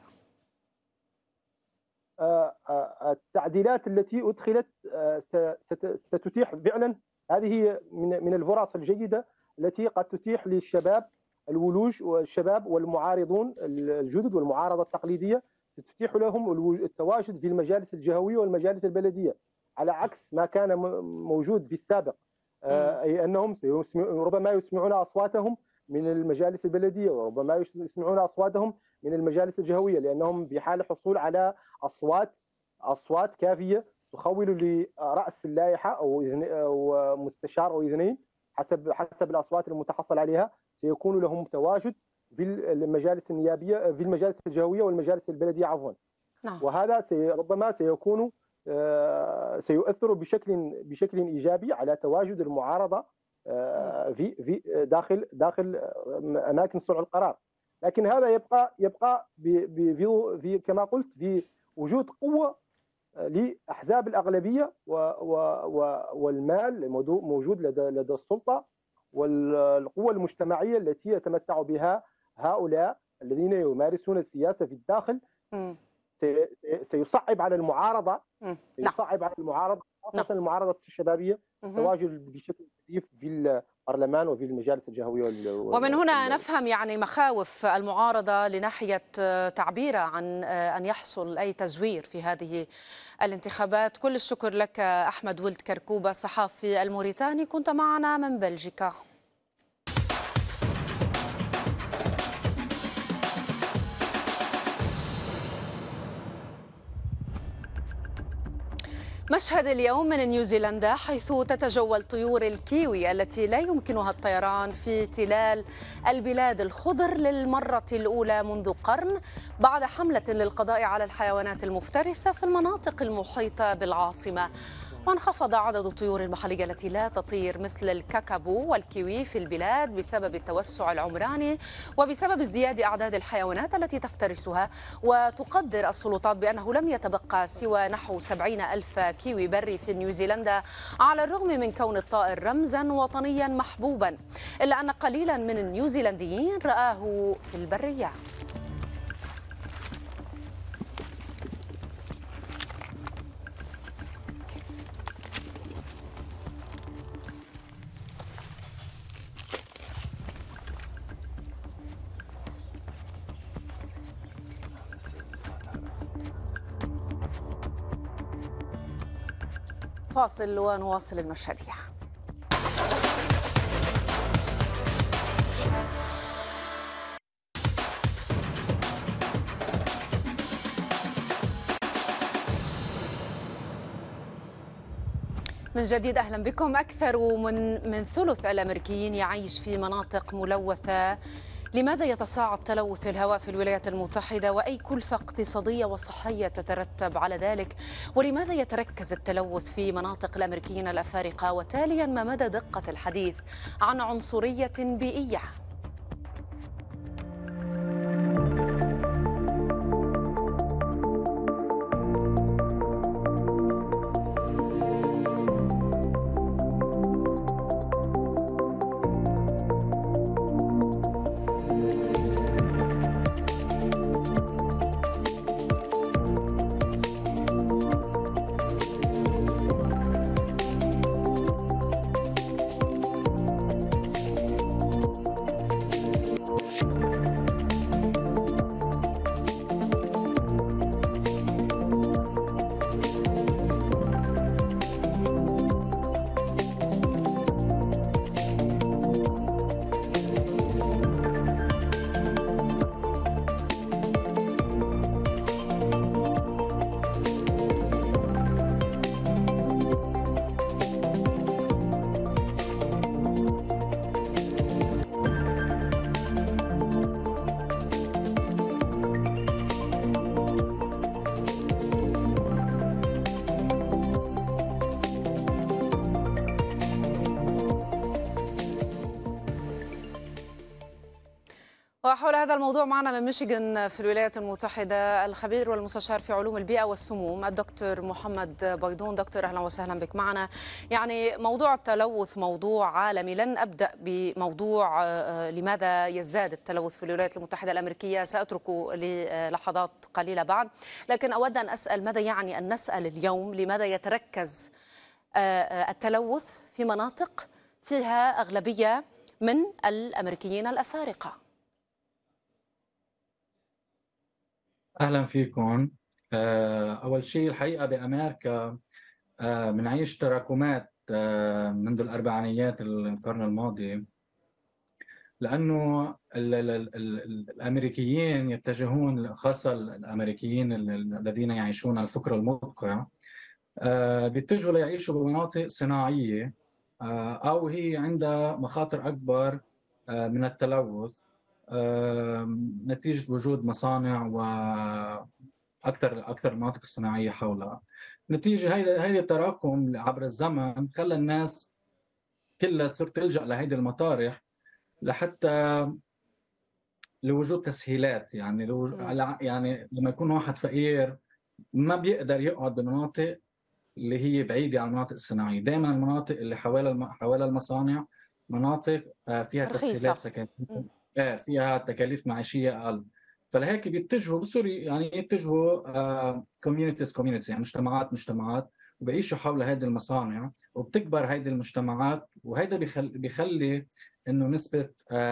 التعديلات التي أدخلت ستتيح فعلا، هذه من من الفرص الجيدة التي قد تتيح للشباب الولوج والشباب والمعارضون الجدد والمعارضة التقليدية، ستتيح لهم التواجد في المجالس الجهوية والمجالس البلدية، على عكس ما كان موجود في السابق، أي أنهم ربما يسمعون أصواتهم من المجالس البلدية وربما يسمعون أصواتهم من المجالس الجهوية، لأنهم بحال الحصول على أصوات أصوات كافية تخول لرأس اللائحة أو مستشار أو اثنين حسب حسب الأصوات المتحصل عليها، سيكون لهم تواجد في المجالس النيابية في المجالس الجهوية والمجالس البلدية عفوا. نعم. وهذا سي ربما سيكون سيؤثر بشكل بشكل إيجابي على تواجد المعارضة في في داخل داخل أماكن صنع القرار. لكن هذا يبقى يبقى في في كما قلت في وجود قوة لأحزاب الأغلبية والمال موجود لدى لدى السلطة، والقوة المجتمعية التي يتمتع بها هؤلاء الذين يمارسون السياسة في الداخل م. سيصعب على المعارضة سيصعب على المعارضة خاصة المعارضة الشبابية التواجد بشكل كثيف في البرلمان وفي المجالس الجهوية. ومن هنا نفهم يعني مخاوف المعارضة لناحية تعبيرها عن أن يحصل أي تزوير في هذه الانتخابات. كل الشكر لك أحمد ولد كركوبة الصحافي الموريتاني، كنت معنا من بلجيكا. مشهد اليوم من نيوزيلندا، حيث تتجول طيور الكيوي التي لا يمكنها الطيران في تلال البلاد الخضر للمرة الأولى منذ قرن، بعد حملة للقضاء على الحيوانات المفترسة في المناطق المحيطة بالعاصمة. وانخفض عدد الطيور المحلية التي لا تطير مثل الكاكابو والكيوي في البلاد بسبب التوسع العمراني وبسبب ازدياد أعداد الحيوانات التي تفترسها. وتقدر السلطات بأنه لم يتبقى سوى نحو سبعين ألف كيوي بري في نيوزيلندا، على الرغم من كون الطائر رمزا وطنيا محبوبا، إلا أن قليلا من النيوزيلنديين رآه في البرية. فاصل ونواصل المشهدية. من جديد أهلا بكم. أكثر من من ثلث الأمريكيين يعيش في مناطق ملوثة. لماذا يتصاعد تلوث الهواء في الولايات المتحدة، وأي كلفة اقتصادية وصحية تترتب على ذلك؟ ولماذا يتركز التلوث في مناطق الأمريكيين الأفارقة؟ وتاليا ما مدى دقة الحديث عن عنصرية بيئية؟ حول هذا الموضوع معنا من ميشيغان في الولايات المتحدة الخبير والمستشار في علوم البيئة والسموم الدكتور محمد بيضون. دكتور أهلا وسهلا بك معنا. يعني موضوع التلوث موضوع عالمي، لن أبدأ بموضوع لماذا يزداد التلوث في الولايات المتحدة الأمريكية، سأتركه للحظات قليلة بعد، لكن أود أن أسأل ماذا يعني أن نسأل اليوم لماذا يتركز التلوث في مناطق فيها أغلبية من الأمريكيين الأفارقة؟ أهلا فيكم. أول شيء الحقيقة بأمريكا بنعيش تراكمات منذ الأربعينيات القرن الماضي، لأنه ال ال ال ال الأمريكيين يتجهون، خاصة الأمريكيين الذين يعيشون الفقر المدقع، بيتجهوا ليعيشوا بمناطق صناعية أو هي عندها مخاطر أكبر من التلوث نتيجة وجود مصانع وأكثر أكثر المناطق الصناعية حولها. نتيجة هيدا هيدا التراكم عبر الزمن خلى الناس كلها تصير تلجأ لهيدي المطارح لحتى لوجود تسهيلات. يعني لوج... يعني لما يكون واحد فقير ما بيقدر يقعد بمناطق اللي هي بعيدة عن المناطق الصناعية. دائما المناطق اللي حوالي الم... حوالي المصانع مناطق فيها تسهيلات سكنية، فيها تكاليف معيشية أقل، فلهيك بيتجهوا بصوري يعني يتجهوا كوميونيتيز كوميونيتيز يعني مجتمعات مجتمعات وبيعيشوا حول هذه المصانع، وبتكبر هذه المجتمعات، وهذا بيخلي بيخلي إنه نسبة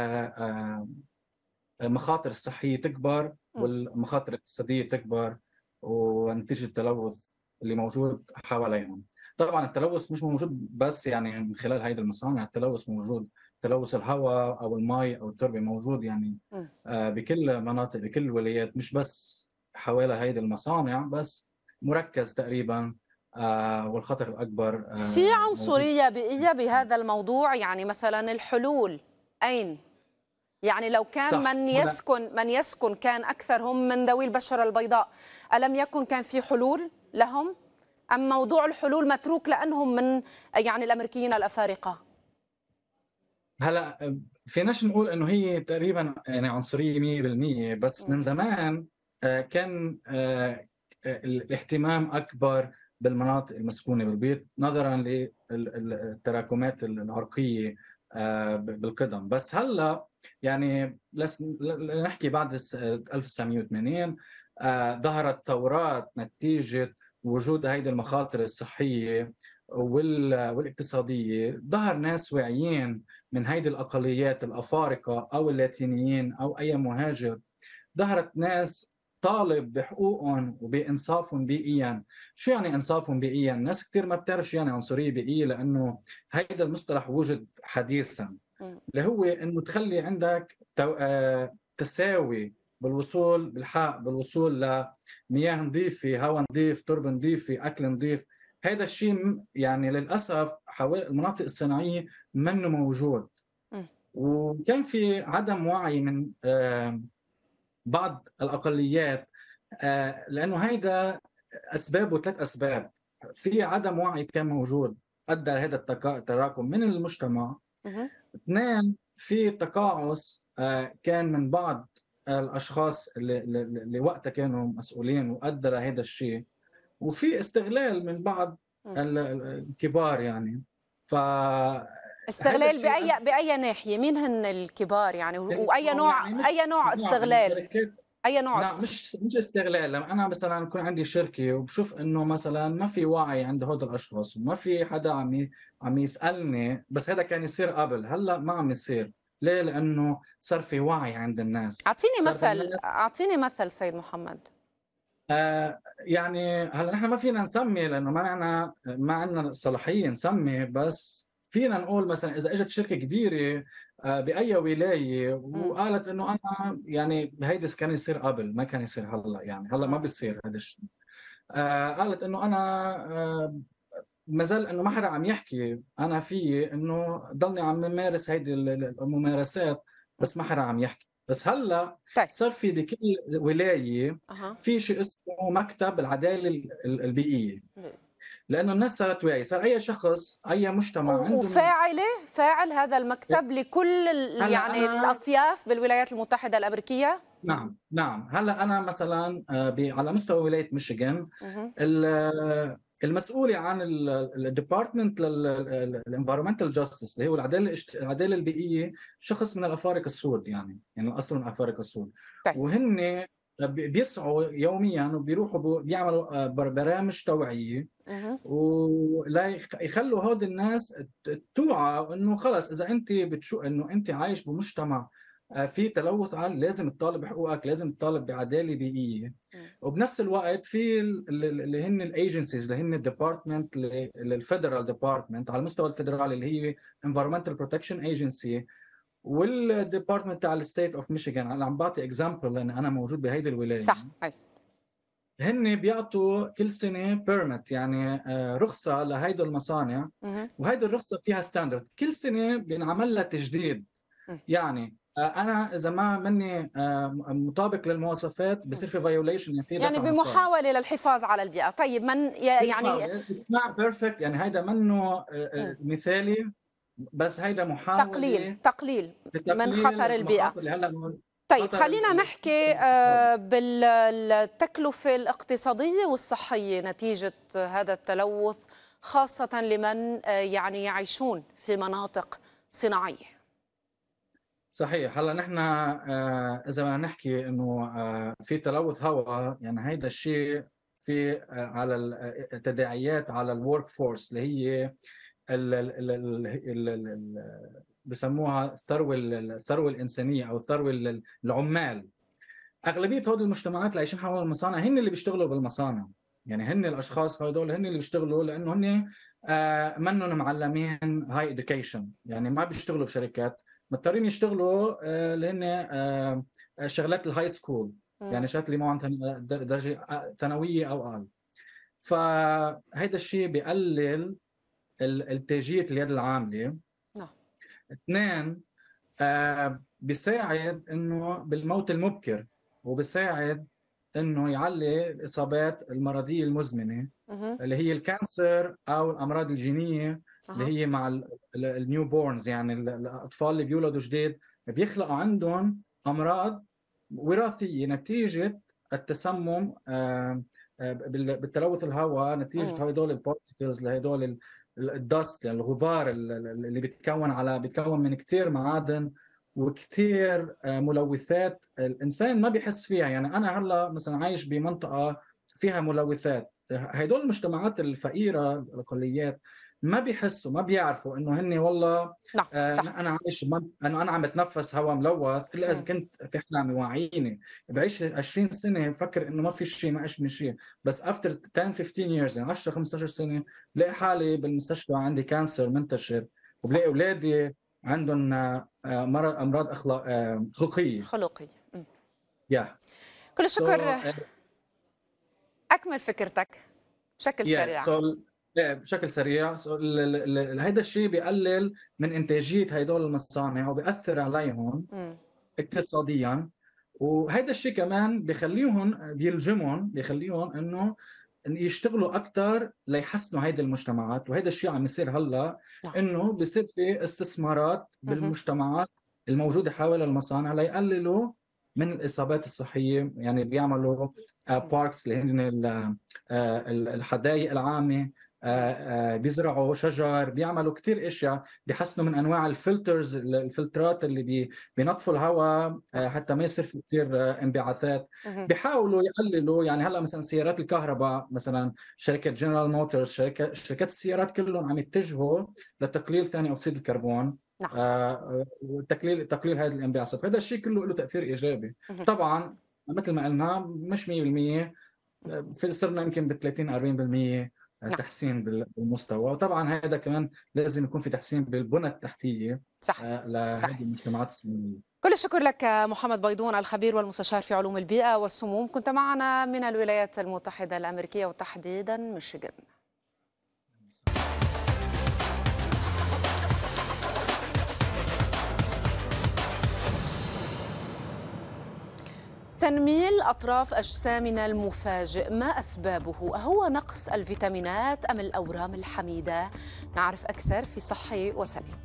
المخاطر الصحية تكبر والمخاطر الاقتصادية تكبر، ونتيجة التلوث اللي موجود حواليهم. طبعا التلوث مش موجود بس يعني من خلال هذه المصانع، التلوث موجود، تلوث الهواء او الماء او التربه موجود يعني آه بكل مناطق بكل الولايات، مش بس حوالي هذه المصانع بس، مركز تقريبا آه والخطر الاكبر آه في عنصريه بيئيه بهذا الموضوع. يعني مثلا الحلول اين؟ يعني لو كان صح. من يسكن من يسكن كان اكثرهم من ذوي البشره البيضاء، الم يكن كان في حلول لهم؟ أم موضوع الحلول متروك لأنهم من يعني الأمريكيين الأفارقة؟ هلا فيناش نقول إنه هي تقريبا يعني عنصرية مية بالمية، بس م. من زمان كان الاهتمام أكبر بالمناطق المسكونة بالبيت نظرا للتراكمات العرقية بالقدم. بس هلا يعني نحكي بعد ألف وتسعمية وثمانين ظهرت ثورات نتيجة وجود هيدي المخاطر الصحية والاقتصادية. ظهر ناس واعيين من هيدي الأقليات الأفارقة أو اللاتينيين أو أي مهاجر، ظهرت ناس طالب بحقوقهم وبإنصافهم بيئيا. شو يعني إنصافهم بيئيا؟ ناس كتير ما بتعرف شو يعني عنصرية بيئية، لأنه هيدا المصطلح وجد حديثا، اللي هو إنه تخلي عندك تساوي بالوصول بالحق، بالوصول لمياه نظيفة، هواء نظيف، تربة نظيفة، أكل نظيف. هذا الشيء يعني للأسف حوالي المناطق الصناعية منه موجود. م. وكان في عدم وعي من آه بعض الأقليات، آه لأنه هيدا أسبابه ثلاث أسباب. في عدم وعي كان موجود أدى هذا التراكم من المجتمع. م. اثنين، في تقاعس آه كان من بعض الاشخاص اللي, اللي وقتها كانوا مسؤولين وادى لهذا الشيء، وفي استغلال من بعض الكبار. يعني ف استغلال باي باي ناحيه؟ مين هن الكبار يعني؟ واي نوع يعني اي نوع استغلال؟ اي نوع لا مش مش استغلال. لما انا مثلا يكون عندي شركه وبشوف انه مثلا ما في وعي عند هدول الاشخاص وما في حدا عم عم يسالني، بس هذا كان يصير قبل، هلا ما عم يصير. ليه؟ لانه صار في وعي عند الناس. اعطيني مثل اعطيني مثل سيد محمد. آه يعني هلا نحن ما فينا نسمي لانه ما عندنا ما عندنا صلاحيه نسمي، بس فينا نقول مثلا اذا اجت شركه كبيره آه باي ولايه وقالت انه انا يعني هيدا كان يصير قبل، ما كان يصير هلا، يعني هلا ما بيصير هذا الشيء. آه قالت انه انا آه ما زال انه ما حدا عم يحكي، انا في انه ضلني عم ممارس هيدي الممارسات بس ما حدا عم يحكي. بس هلا طيب. صار في بكل ولايه أه. في شيء اسمه مكتب العداله البيئيه. لانه الناس صارت واعيه، صار اي شخص اي مجتمع عنده وفاعله فاعل هذا المكتب لكل يعني أنا الاطياف بالولايات المتحده الامريكيه. نعم نعم. هلا انا مثلا على مستوى ولايه ميشيغان المسؤوله عن الديبارتمنت للانفيرمنتال جاستس اللي هو العداله العداله البيئيه شخص من الافارقه السود، يعني يعني الاصل من الافارقه السود. طيب. وهن بيسعوا يوميا وبيروحوا بيعملوا برامج توعيه ولا يخلوا هود الناس توعى انه خلص اذا انت بتشو انه انت عايش بمجتمع في تلوث عالي لازم تطالب بحقوقك، لازم تطالب بعداله بيئيه. وبنفس الوقت في اللي هن الايجنسيز اللي هن الديبارتمنت الفيدرال ديبارتمنت على المستوى الفيدرالي اللي هي انفيرمنتال بروتكشن ايجنسي، والديبارتمنت تاع الستيت اوف ميشيغان. انا عم بعطي اكزامبل لان انا موجود بهيدي الولايه. صح. أي. هن بيعطوا كل سنه بيرمت، يعني رخصه لهيدو المصانع، وهيدي الرخصه فيها ستاندرد كل سنه بينعمل لها تجديد. يعني انا اذا ما مني مطابق للمواصفات بصير في فايوليشن، في يعني بمحاوله للحفاظ على البيئه. طيب من يعني اتس نوت بيرفكت، يعني هيدا منه مثالي، بس هيدا محاوله تقليل تقليل من خطر البيئه. طيب خلينا نحكي بالتكلفه الاقتصاديه والصحيه نتيجه هذا التلوث، خاصه لمن يعني يعيشون في مناطق صناعيه. صحيح. هلا نحن اذا بدنا نحكي انه في تلوث هواء، يعني هيدا الشيء في على التداعيات على الورك فورس اللي هي ال ال ال ال بسموها الثروه الثروه الانسانيه او الثروه العمال. اغلبيه هذه المجتمعات اللي عايشين حول المصانع هن اللي بيشتغلوا بالمصانع، يعني هن الاشخاص هذول هن اللي بيشتغلوا لانه هن منهم معلمين هاي اديوكيشن، يعني ما بيشتغلوا بشركات، مضطرين يشتغلوا اللي هن شغلات الهاي سكول، يعني شغلات اللي معهم درجه ثانويه او اقل. فهيدا الشيء بيقلل الانتاجيه اليد العامله. نعم. اثنين آه بيساعد انه بالموت المبكر، وبيساعد انه يعلي الاصابات المرضيه المزمنه مه. اللي هي الكانسر او الامراض الجينيه أه. اللي هي مع النيو بورنز، يعني الاطفال اللي بيولدوا جديد بيخلقوا عندهم امراض وراثيه نتيجه التسمم آه بالتلوث الهواء، نتيجه هدول البارتيكلز لهدول الدست، يعني الغبار اللي بيتكون على بيتكون من كثير معادن وكثير ملوثات الانسان ما بيحس فيها. يعني انا هلا مثلا عايش بمنطقه فيها ملوثات، هدول المجتمعات الفقيره الاقليات ما بيحسوا ما بيعرفوا انه هن والله نعم. آه انا عايش انه انا عم بتنفس هواء ملوث الا اذا كنت في حلامي واعييني بعيش عشرين سنه بفكر انه ما في شيء ما ايش من شيء، بس افتر عشرة خمستاشر years يعني عشرة خمستاشر سنه بلاقي حالي بالمستشفى عندي كانسر منتشر، وبلاقي اولادي عندهم مرض امراض اخلاق خلقيه خلقيه. yeah. كل الشكر. so, uh, اكمل فكرتك بشكل yeah. سريع. so, بشكل سريع. هذا الشيء بيقلل من انتاجيه هدول المصانع وبيأثر عليهم م. اقتصاديا، وهذا الشيء كمان بيخليهم بيلجمهم بيخليهم انه يشتغلوا اكثر ليحسنوا هيدي المجتمعات. وهذا الشيء عم يصير هلا انه بيصير في استثمارات بالمجتمعات الموجوده حول المصانع ليقللوا من الاصابات الصحيه، يعني بيعملوا باركس اللي هن الحدائق العامه، بيزرعوا شجر، بيعملوا كتير اشياء، بيحسنوا من انواع الفلترز الفلترات اللي بي بينظفوا الهواء حتى ما يصير في كتير انبعاثات. بيحاولوا يقللوا، يعني هلا مثلا سيارات الكهرباء مثلا شركه جنرال موتورز شركه شركات السيارات كلهم عم يتجهوا لتقليل ثاني اكسيد الكربون نعم. آه وتقليل تقليل هذه الانبعاثات. هذا الشيء كله له تاثير ايجابي. طبعا مثل ما قلنا مش مية بالمية، في صرنا يمكن ب ثلاثين أربعين بالمية تحسين بالمستوى، وطبعا هذا كمان لازم يكون في تحسين بالبنى التحتيه صح لهذه المجتمعات الصناعيه. كل الشكر لك محمد بيضون الخبير والمستشار في علوم البيئه والسموم، كنت معنا من الولايات المتحده الامريكيه وتحديدا ميشيغان. تنميل أطراف أجسامنا المفاجئ، ما أسبابه؟ أهو نقص الفيتامينات أم الأورام الحميدة؟ نعرف أكثر في صحي وسليم.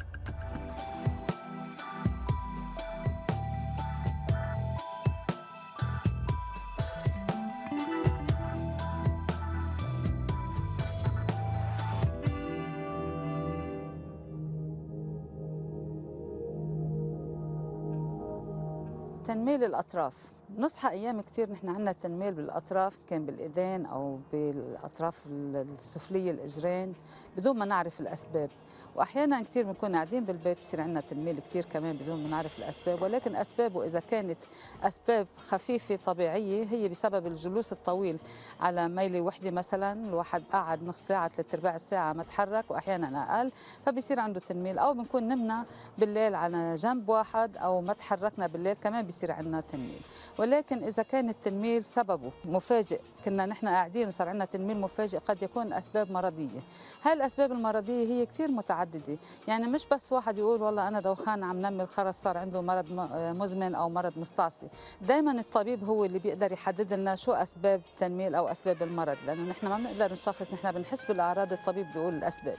تنميل الأطراف، نصحى أيام كثير نحن عندنا تنميل بالأطراف، كان بالإيدين أو بالأطراف السفلية الإجرين بدون ما نعرف الأسباب، وأحيانا كثير بنكون قاعدين بالبيت بصير عندنا تنميل كثير كمان بدون ما نعرف الأسباب، ولكن أسبابه إذا كانت أسباب خفيفة طبيعية هي بسبب الجلوس الطويل على ميلة وحدة، مثلا الواحد قعد نص ساعة ثلاث أرباع الساعة ما تحرك وأحيانا أقل فبصير عنده تنميل، أو بنكون نمنا بالليل على جنب واحد أو ما تحركنا بالليل كمان بصير عندنا تنميل. ولكن إذا كان التنميل سببه مفاجئ، كنا نحن قاعدين وصار عندنا تنميل مفاجئ، قد يكون أسباب مرضية. هاي الأسباب المرضية هي كثير متعددة، يعني مش بس واحد يقول والله أنا دوخان عم نمل خلص صار عنده مرض مزمن أو مرض مستعصي. دائما الطبيب هو اللي بيقدر يحدد لنا شو أسباب التنميل أو أسباب المرض، لأنه نحن ما بنقدر نشخص، نحن بنحس بالأعراض الطبيب بيقول الأسباب.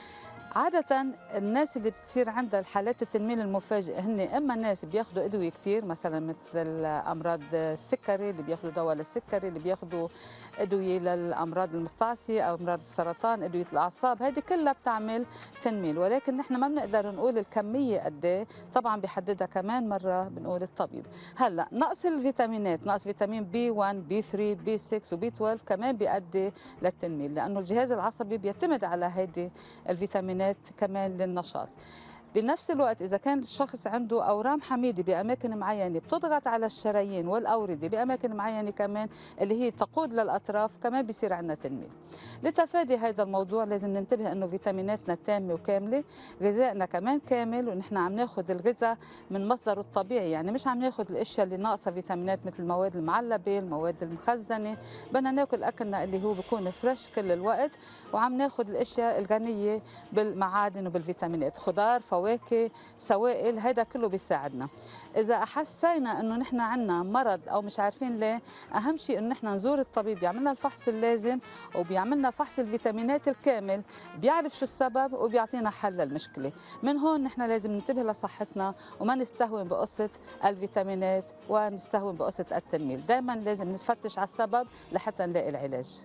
عادة الناس اللي بتصير عندها الحالات التنميل المفاجئ هن اما ناس بياخذوا ادويه كثير، مثلا مثل امراض السكري اللي بياخذوا دواء للسكري، اللي بياخذوا ادويه للامراض المستعصيه او امراض السرطان، ادويه الاعصاب، هذه كلها بتعمل تنميل، ولكن نحن ما بنقدر نقول الكميه قد ايه، طبعا بيحددها كمان مره بنقول الطبيب. هلا نقص الفيتامينات، نقص فيتامين بي واحد بي ثلاثة بي ستة وبي اثناشر كمان بيؤدي للتنميل، لانه الجهاز العصبي بيعتمد على هذه الفيتامينات كمان للنشاط. بنفس الوقت إذا كان الشخص عنده أورام حميدة بأماكن معينة بتضغط على الشرايين والأوردة بأماكن معينة كمان اللي هي تقود للأطراف، كمان بيصير عندنا تنميل. لتفادي هذا الموضوع لازم ننتبه أنه فيتاميناتنا تامة وكاملة، غذائنا كمان كامل، ونحن عم ناخذ الغذاء من مصدره الطبيعي، يعني مش عم ناخذ الأشياء اللي ناقصة فيتامينات مثل المواد المعلبة، المواد المخزنة، بدنا ناكل أكلنا اللي هو بيكون فريش كل الوقت، وعم ناخذ الأشياء الغنية بالمعادن وبالفيتامينات، خضار، فواكه، سوائل، هذا كله بيساعدنا. إذا أحسينا إنه نحن عنا مرض أو مش عارفين ليه، أهم شيء إنه نحن نزور الطبيب بيعملنا الفحص اللازم وبيعملنا فحص الفيتامينات الكامل، بيعرف شو السبب وبيعطينا حل للمشكلة. من هون نحن لازم ننتبه لصحتنا وما نستهون بقصة الفيتامينات ونستهون بقصة التنميل، دائما لازم نفتش على السبب لحتى نلاقي العلاج.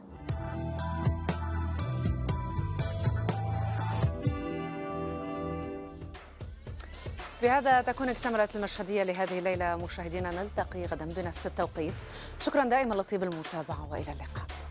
بهذا تكون اكتملت المشهدية لهذه الليلة. مشاهدينا نلتقي غدا بنفس التوقيت. شكرا دائما لطيب المتابعة وإلى اللقاء.